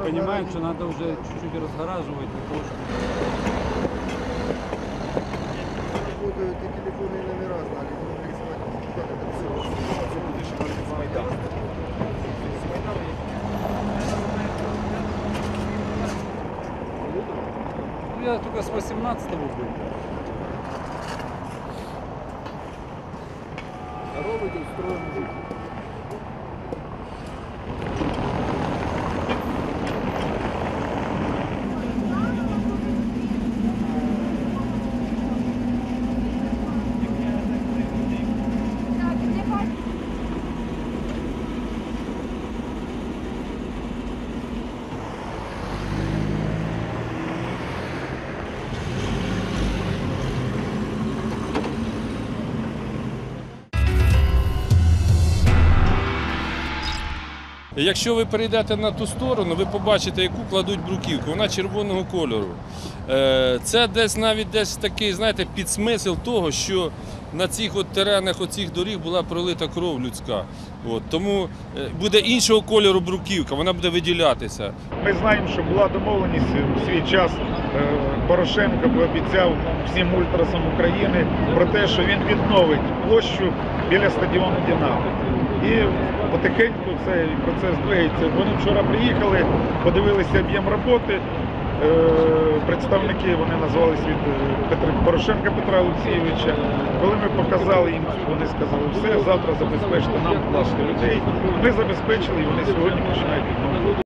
понимаем, что надо уже чуть-чуть разгораживать для того, чтобы... Работают и телефонные номера знали, не могли схватить. Как это все? Ну, я только с 18-го был. Здоровый, тут строим мужик. Якщо ви перейдете на ту сторону, ви побачите, яку кладуть бруківку. Вона червоного кольору. Це десь навіть десь такий, знаєте, підсмисл того, що на цих от теренах оцих доріг була пролита кров людська. От, тому буде іншого кольору бруківка, вона буде виділятися. Ми знаємо, що була домовленість в свій час. Порошенко пообіцяв всім ультрасам України про те, що він відновить площу біля стадіону «Динамо». І потихеньку цей процес двигається. Вони вчора приїхали, подивилися об'єм роботи. Представники, вони назвалися від Порошенка Петра Олексійовича. Коли ми показали їм, вони сказали, все, завтра забезпечте нам власне людей. Ми забезпечили, і вони сьогодні починають відновлювати.